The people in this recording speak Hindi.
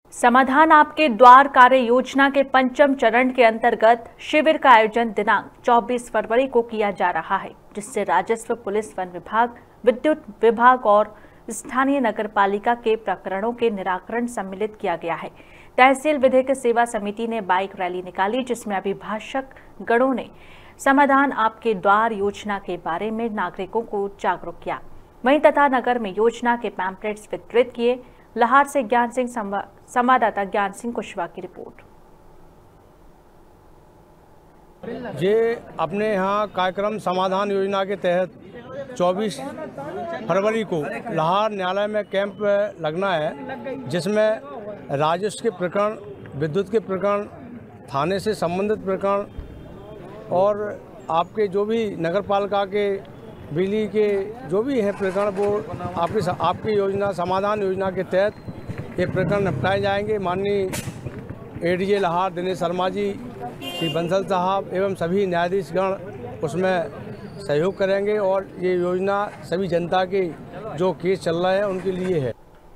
समाधान आपके द्वार कार्य योजना के पंचम चरण के अंतर्गत शिविर का आयोजन दिनांक 24 फरवरी को किया जा रहा है, जिससे राजस्व, पुलिस, वन विभाग, विद्युत विभाग और स्थानीय नगरपालिका के प्रकरणों के निराकरण सम्मिलित किया गया है। तहसील विधिक सेवा समिति ने बाइक रैली निकाली, जिसमें अभिभाषक गणों ने समाधान आपके द्वार योजना के बारे में नागरिकों को जागरूक किया। वहीं तथा नगर में योजना के पैम्पलेट्स वितरित किए। लाहौर से ज्ञान सिंह संवाददाता ज्ञान सिंह कुशवाहा की रिपोर्ट। ये अपने यहाँ कार्यक्रम समाधान योजना के तहत 24 फरवरी को लाहौर न्यायालय में कैंप लगना है, जिसमें राजस्व के प्रकरण, विद्युत के प्रकरण, थाने से संबंधित प्रकरण और आपके जो भी नगरपालिका के बिजली के जो भी हैं प्रकरण, वो आपकी योजना समाधान योजना के तहत ये प्रकरण निपटाए जाएंगे। माननीय एडीजे लाहौर दिनेश शर्मा जी, श्री बंसल साहब एवं सभी न्यायाधीशगण उसमें सहयोग करेंगे और ये योजना सभी जनता के जो केस चल रहे हैं उनके लिए है।